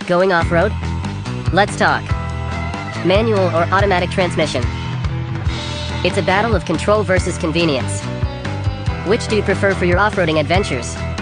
Going off-road? Let's talk. Manual or automatic transmission? It's a battle of control versus convenience. Which do you prefer for your off-roading adventures?